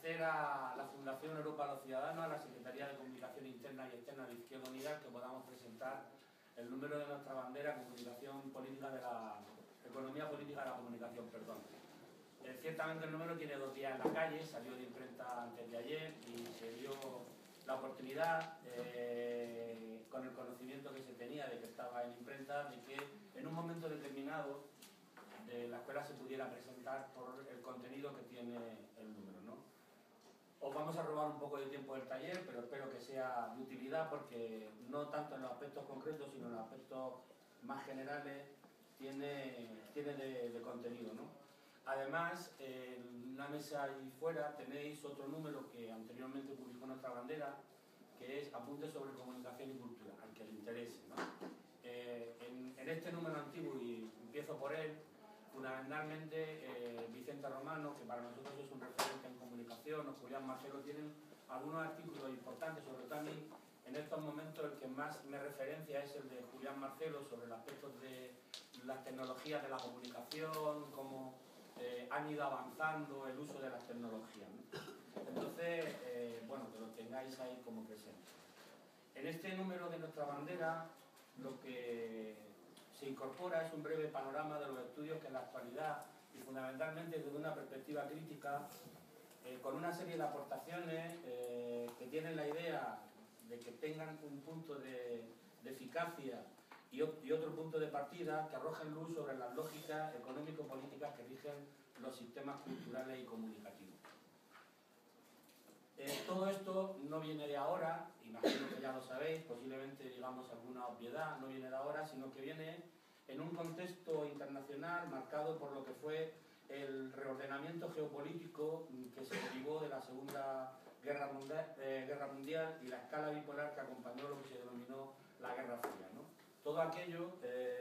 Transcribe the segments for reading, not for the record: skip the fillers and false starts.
agradecer a la Fundación Europa a los Ciudadanos, a la Secretaría de Comunicación Interna y Externa de Izquierda Unida, que podamos presentar el número de nuestra bandera, Comunicación Política de la Economía Política de la Comunicación, perdón. Ciertamente el número tiene 2 días en la calle, salió de imprenta antes de ayer y se dio la oportunidad, con el conocimiento que se tenía de que estaba en imprenta, de que en un momento determinado la escuela se pudiera presentar por el contenido que tiene el número, ¿no? Os vamos a robar un poco de tiempo del taller, pero espero que sea de utilidad porque no tanto en los aspectos concretos, sino en los aspectos más generales tiene de contenido, ¿no? Además, en una mesa ahí fuera tenéis otro número que anteriormente publicó nuestra bandera, que es Apuntes sobre Comunicación y Cultura, al que le interese, ¿no? En este número antiguo, y empiezo por él, fundamentalmente Vicente Romano, que para nosotros es un referente en comunicación, o Julián Marcelo, tienen algunos artículos importantes, sobre todo a mí, en estos momentos el que más me referencia es el de Julián Marcelo sobre los aspectos de las tecnologías de la comunicación, cómo han ido avanzando el uso de las tecnologías, ¿no? Entonces, bueno, que lo tengáis ahí como presente. En este número de nuestra bandera, lo que se incorpora es un breve panorama de los estudios que en la actualidad, y fundamentalmente desde una perspectiva crítica, con una serie de aportaciones que tienen la idea de que tengan un punto de eficacia y otro punto de partida que arrojen luz sobre las lógicas económico-políticas que rigen los sistemas culturales y comunicativos. Todo esto no viene de ahora, imagino que ya lo sabéis, posiblemente digamos alguna obviedad, no viene de ahora, sino que viene en un contexto internacional marcado por lo que fue el reordenamiento geopolítico que se derivó de la Segunda Guerra Mundial y la escala bipolar que acompañó lo que se denominó la Guerra Fría, ¿no? Todo aquello,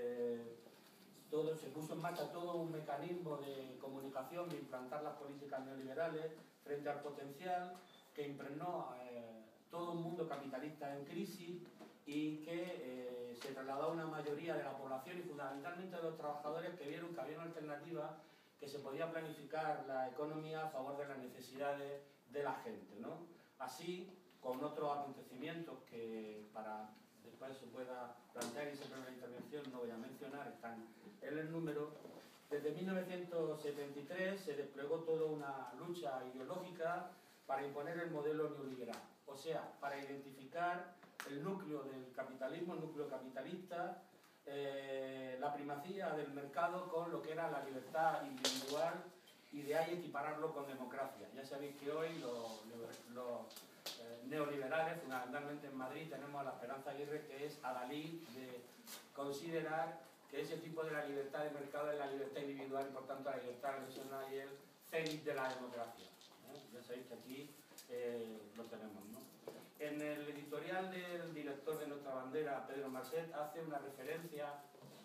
se puso en marcha todo un mecanismo de comunicación, de implantar las políticas neoliberales frente al potencial que impregnó todo un mundo capitalista en crisis y que se trasladó a una mayoría de la población y fundamentalmente de los trabajadores que vieron que había una alternativa, que se podía planificar la economía a favor de las necesidades de la gente, ¿no? Así, con otros acontecimientos que para después se pueda plantear y siempre en la intervención no voy a mencionar, están en el número. Desde 1973 se desplegó toda una lucha ideológica para imponer el modelo neoliberal, o sea, para identificar el núcleo del capitalismo, el núcleo capitalista, la primacía del mercado con lo que era la libertad individual y de ahí equipararlo con democracia. Ya sabéis que hoy los neoliberales, fundamentalmente en Madrid, tenemos a la Esperanza Aguirre, que es adalid de considerar que ese tipo de la libertad de mercado es la libertad individual y por tanto la libertad personal y el cenit de la democracia. Ya sabéis que aquí lo tenemos, ¿no? En el editorial del director de nuestra bandera, Pedro Marcet, hace una referencia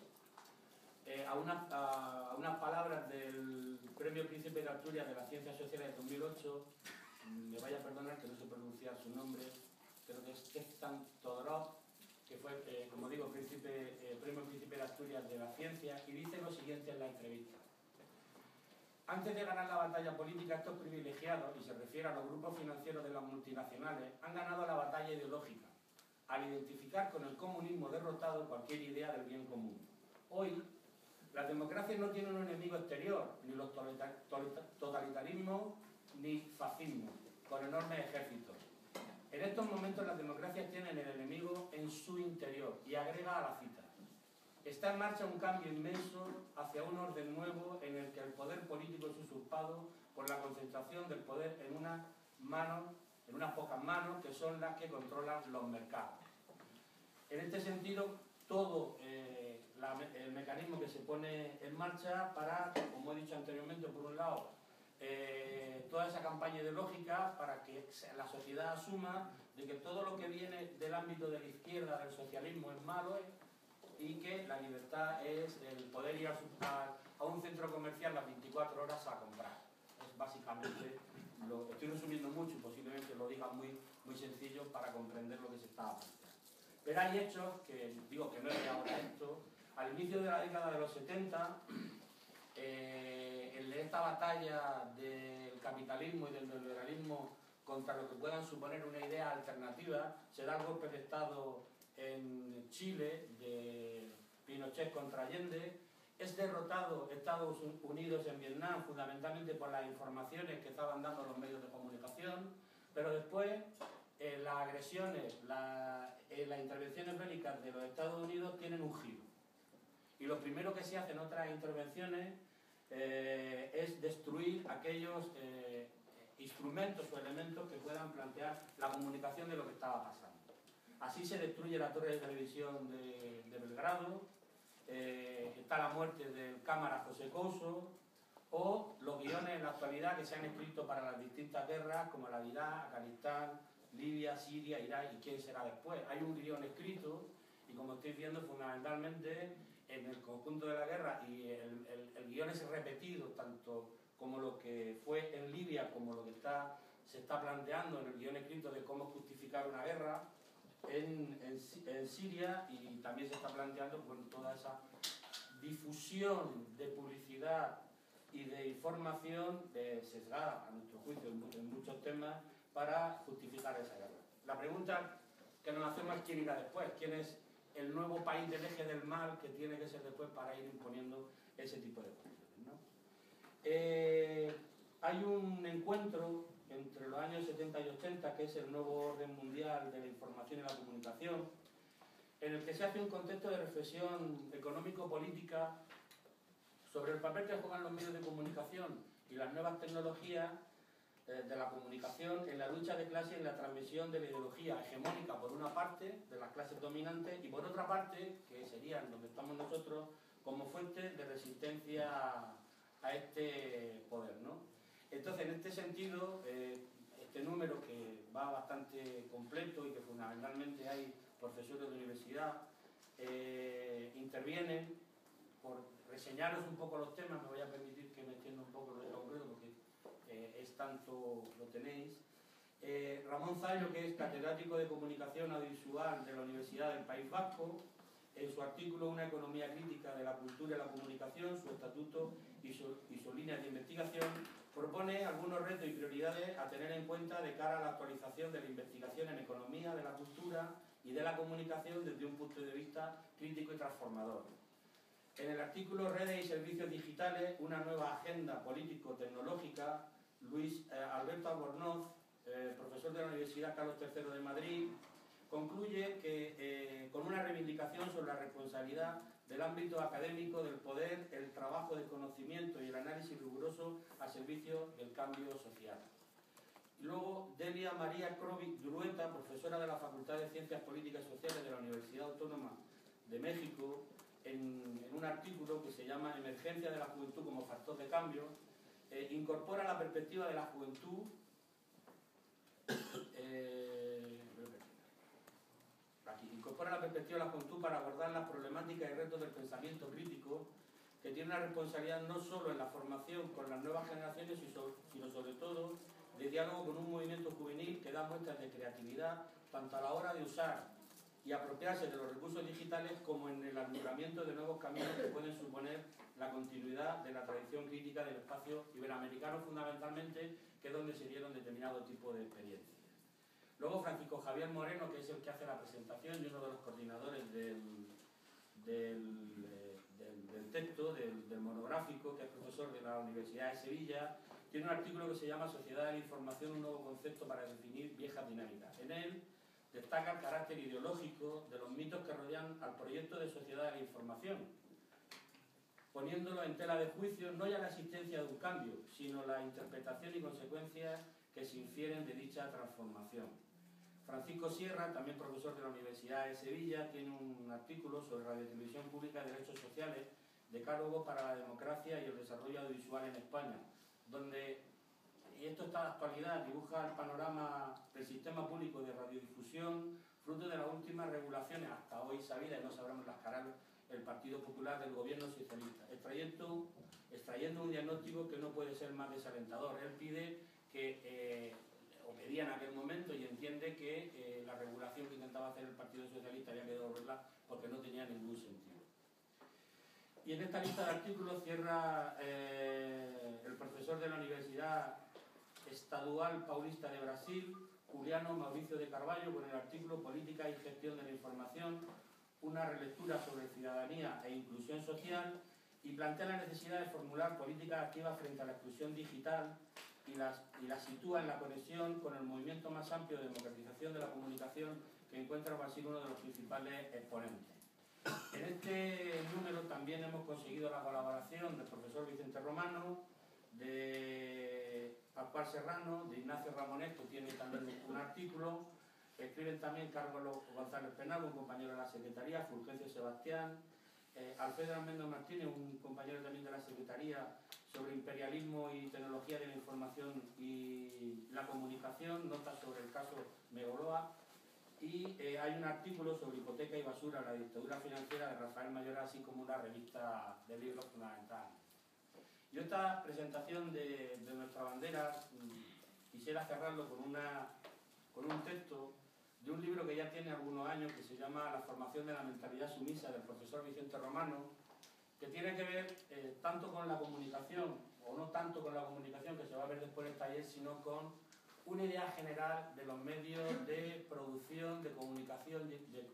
a unas palabras del Premio Príncipe de Asturias de las Ciencias Sociales de 2008, me vaya a perdonar que no sé pronunciar su nombre, creo que es Stefan Todorov, que fue, como digo, Premio Príncipe de Asturias de la Ciencia, y dice lo siguiente en la entrevista. Antes de ganar la batalla política, estos privilegiados, y se refiere a los grupos financieros de las multinacionales, han ganado la batalla ideológica, al identificar con el comunismo derrotado cualquier idea del bien común. Hoy, las democracias no tienen un enemigo exterior, ni los totalitarismos ni fascismo, con enormes ejércitos. En estos momentos las democracias tienen el enemigo en su interior, y agrega a la cita. Está en marcha un cambio inmenso hacia un orden nuevo en el que el poder político es usurpado por la concentración del poder en unas pocas manos que son las que controlan los mercados. En este sentido, todo el mecanismo que se pone en marcha para, como he dicho anteriormente, por un lado, toda esa campaña ideológica para que la sociedad asuma de que todo lo que viene del ámbito de la izquierda, del socialismo, es malo, y que la libertad es el poder ir a un centro comercial las 24 horas a comprar. Es básicamente, lo estoy resumiendo mucho y posiblemente lo diga muy sencillo para comprender lo que se está planteando. Pero hay hechos que, digo que no es de ahora esto, al inicio de la década de los 70, en esta batalla del capitalismo y del neoliberalismo contra lo que puedan suponer una idea alternativa. Se da el golpe de Estado en Chile, de Pinochet contra Allende. Es derrotado Estados Unidos en Vietnam, fundamentalmente por las informaciones que estaban dando los medios de comunicación, pero después las agresiones, las intervenciones bélicas de los Estados Unidos tienen un giro. Y lo primero que se hace en otras intervenciones es destruir aquellos instrumentos o elementos que puedan plantear la comunicación de lo que estaba pasando. Así se destruye la torre de televisión de Belgrado, está la muerte del cámara José Couso, o los guiones en la actualidad que se han escrito para las distintas guerras, como la de Irak, Afganistán, Libia, Siria, Irak y quién será después. Hay un guión escrito y, como estáis viendo, fundamentalmente en el conjunto de la guerra, y el guión es repetido tanto como lo que fue en Libia como lo que se está planteando en el guión escrito de cómo justificar una guerra en Siria, y también se está planteando toda esa difusión de publicidad y de información sesgada, a nuestro juicio, en muchos temas, para justificar esa guerra. La pregunta que nos hacemos es quién irá después, quién es el nuevo país del eje del mal que tiene que ser después para ir imponiendo ese tipo de cuestiones, ¿no? Hay un encuentro entre los años 70 y 80, que es el nuevo orden mundial de la información y la comunicación, en el que se hace un contexto de reflexión económico-política sobre el papel que juegan los medios de comunicación y las nuevas tecnologías de la comunicación en la lucha de clases y en la transmisión de la ideología hegemónica, por una parte, de las clases dominantes, y por otra parte, que serían donde estamos nosotros, como fuente de resistencia a este poder, ¿no? Entonces, en este sentido, este número, que va bastante completo y que fundamentalmente hay profesores de universidad, intervienen por reseñaros un poco los temas. Me voy a permitir que me extienda un poco lo concreto porque es tanto, lo tenéis. Ramón Zallo, que es catedrático de Comunicación Audiovisual de la Universidad del País Vasco, en su artículo Una economía crítica de la cultura y la comunicación, su estatuto y sus líneas de investigación, propone algunos retos y prioridades a tener en cuenta de cara a la actualización de la investigación en economía, de la cultura y de la comunicación desde un punto de vista crítico y transformador. En el artículo Redes y servicios digitales, una nueva agenda político-tecnológica, Luis Alberto Albornoz, profesor de la Universidad Carlos III de Madrid, concluye que con una reivindicación sobre la responsabilidad del ámbito académico, del poder, el trabajo de conocimiento y el análisis riguroso al servicio del cambio social. Y luego Delia María Krovic Drueta, profesora de la Facultad de Ciencias Políticas y Sociales de la Universidad Autónoma de México, en un artículo que se llama Emergencia de la juventud como factor de cambio, incorpora la perspectiva de la juventud incorpora la perspectiva de la juventud para abordar las problemáticas y retos del pensamiento crítico, que tiene una responsabilidad no solo en la formación con las nuevas generaciones, sino sobre todo de diálogo con un movimiento juvenil que da muestras de creatividad, tanto a la hora de usar y apropiarse de los recursos digitales como en el alumbramiento de nuevos caminos que pueden suponer la continuidad de la tradición crítica del espacio iberoamericano, fundamentalmente, que es donde se dieron determinado tipo de experiencias. Luego Francisco Javier Moreno, que es el que hace la presentación y uno de los coordinadores del texto, del monográfico, que es profesor de la Universidad de Sevilla, tiene un artículo que se llama Sociedad de la Información, un nuevo concepto para definir viejas dinámicas. En él destaca el carácter ideológico de los mitos que rodean al proyecto de sociedad de la información, poniéndolo en tela de juicio no ya la existencia de un cambio, sino la interpretación y consecuencias que se infieren de dicha transformación. Francisco Sierra, también profesor de la Universidad de Sevilla, tiene un artículo sobre radiotelevisión pública y derechos sociales, decálogo para la democracia y el desarrollo audiovisual en España, donde, y esto está de actualidad, dibuja el panorama del sistema público de radiodifusión, fruto de las últimas regulaciones hasta hoy sabidas, y no sabremos las que hará el Partido Popular del gobierno socialista, extrayendo un diagnóstico que no puede ser más desalentador. Él pide que, o pedía en aquel momento, y entiende que la regulación que intentaba hacer el Partido Socialista había que devolverla porque no tenía ningún sentido. Y en esta lista de artículos cierra el profesor de la Universidad Estadual Paulista de Brasil, Juliano Mauricio de Carvalho, con el artículo Política y gestión de la información, una relectura sobre ciudadanía e inclusión social, y plantea la necesidad de formular políticas activas frente a la exclusión digital y la sitúa en la conexión con el movimiento más amplio de democratización de la comunicación que encuentra Brasil uno de los principales exponentes. En este número también hemos conseguido la colaboración del profesor Vicente Romano, de Pascual Serrano, de Ignacio Ramonet, que tiene también un artículo. Escriben también Carlos González Penal, un compañero de la Secretaría, Fulgencio Sebastián, Alfredo Almendro Martínez, un compañero también de la Secretaría, sobre imperialismo y tecnología de la información y la comunicación, notas sobre el caso Megoloa, y hay un artículo sobre hipoteca y basura, la dictadura financiera, de Rafael Mayoral, así como una revista de libros fundamentales. Yo esta presentación de nuestra bandera quisiera cerrarlo con un texto de un libro que ya tiene algunos años, que se llama La formación de la mentalidad sumisa, del profesor Vicente Romano, que tiene que ver tanto con la comunicación, o no tanto con la comunicación, que se va a ver después del taller, sino con una idea general de los medios de producción, de comunicación,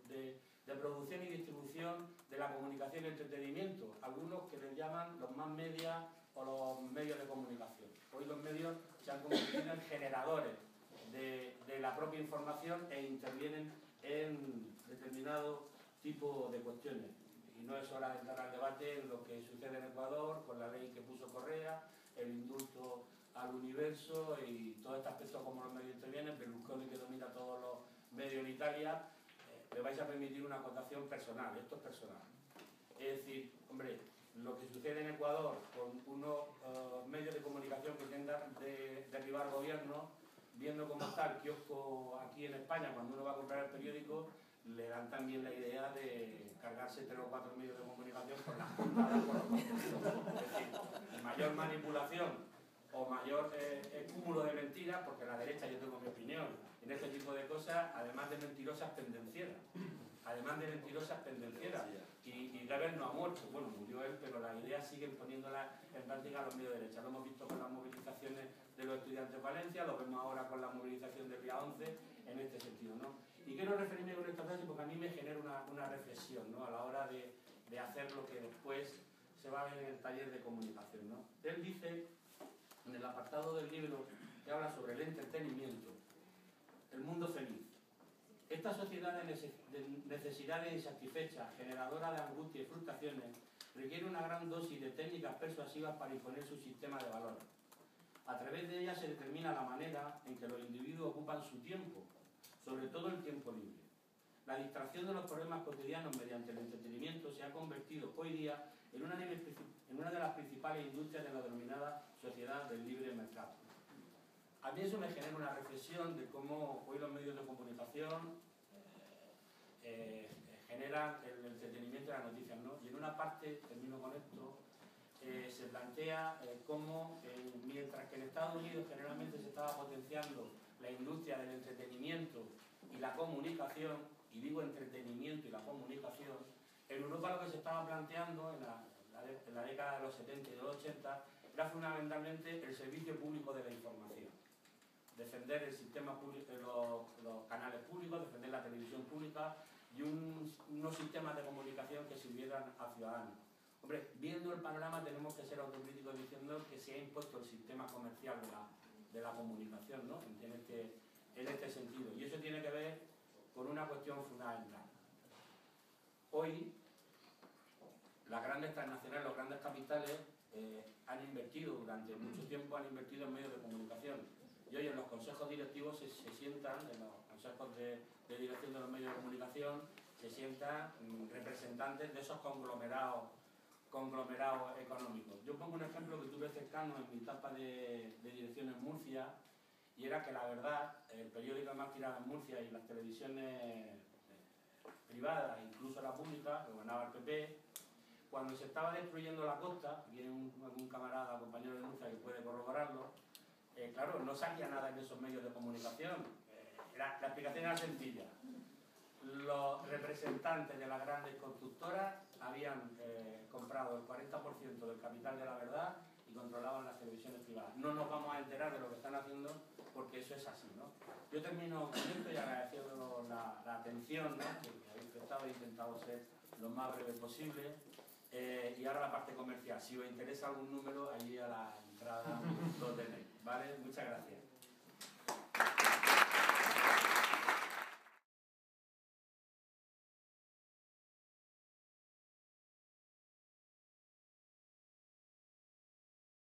de producción y distribución de la comunicación y entretenimiento. Algunos que les llaman los más media o los medios de comunicación. Hoy los medios se han convertido en generadores de la propia información e intervienen en determinado tipo de cuestiones. Y no es hora de entrar al debate en lo que sucede en Ecuador con la ley que puso Correa, el indulto al universo y todo este aspecto como los medios intervienen. Berlusconi, que domina todos los medios en Italia. Le vais a permitir una acotación personal, esto es personal. Es decir, hombre, lo que sucede en Ecuador con unos medios de comunicación que intentan derribar gobiernos, viendo cómo está el kiosco aquí en España, cuando uno va a comprar el periódico, le dan también la idea de cargarse 3 o 4 medios de comunicación por las puntadas, por los contenidos. Es decir, mayor manipulación o mayor cúmulo de mentiras, porque la derecha, yo tengo mi opinión, en este tipo de cosas, además de mentirosas pendencieras. Además de mentirosas pendencieras. Y Goebbels no ha muerto, bueno, murió él, pero las ideas siguen poniéndolas en práctica los medios de derecha. Lo hemos visto con las movilizaciones de los estudiantes de Valencia, lo vemos ahora con la movilización del día 11, en este sentido, ¿no? Y quiero referirme con esta frase porque a mí me genera una reflexión, ¿no?, a la hora de hacer lo que después se va a ver en el taller de comunicación, ¿no? Él dice, en el apartado del libro que habla sobre el entretenimiento, el mundo feliz. Esta sociedad de necesidades insatisfechas, generadora de angustia y frustraciones, requiere una gran dosis de técnicas persuasivas para imponer su sistema de valores. A través de ellas se determina la manera en que los individuos ocupan su tiempo, sobre todo el tiempo libre. La distracción de los problemas cotidianos mediante el entretenimiento se ha convertido hoy día en una de las principales industrias de la denominada sociedad del libre mercado. A mí eso me genera una reflexión de cómo hoy los medios de comunicación generan el entretenimiento de las noticias, ¿no? Y en una parte, termino con esto, se plantea cómo, mientras que en Estados Unidos generalmente se estaba potenciando la industria del entretenimiento y la comunicación, y digo entretenimiento y la comunicación, en Europa lo que se estaba planteando en la década de los 70 y de los 80 era fundamentalmente el servicio público de la información. Defender el sistema público, los canales públicos, defender la televisión pública y unos sistemas de comunicación que sirvieran a ciudadanos. Hombre, viendo el panorama tenemos que ser autocríticos diciendo que se ha impuesto el sistema comercial de la comunicación, ¿no?, en este sentido. Y eso tiene que ver con una cuestión fundamental. Hoy, las grandes transnacionales, los grandes capitales han invertido, durante mucho tiempo han invertido en medios de comunicación. Y hoy en los consejos directivos se sientan, en los consejos de dirección de los medios de comunicación, se sientan representantes de esos conglomerados económicos. Yo pongo un ejemplo que tuve cercano en mi etapa de dirección en Murcia, y era que La Verdad, el periódico más tirado en Murcia, y las televisiones privadas, incluso la pública, que ganaba el PP, cuando se estaba destruyendo la costa, aquí hay algún camarada, compañero de Murcia que puede corroborarlo, claro, no salía nada en esos medios de comunicación. La explicación era sencilla. Los representantes de las grandes constructoras habían comprado el 40% del capital de La Verdad y y controlaban las televisiones privadas. No nos vamos a enterar de lo que están haciendo porque eso es así, ¿no? Yo termino con esto y agradeciendo la atención, ¿no? Que habéis prestado, he intentado ser lo más breve posible. Y ahora la parte comercial. Si os interesa algún número, allí a la entrada lo tenéis, ¿vale? Muchas gracias.